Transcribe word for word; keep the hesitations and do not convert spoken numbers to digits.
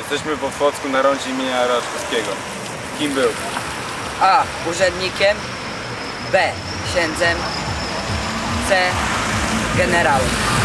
Jesteśmy w Otwocku na rondzie imienia Raczkowskiego. Kim był? A. Urzędnikiem. B. Księdzem. C. Generałem.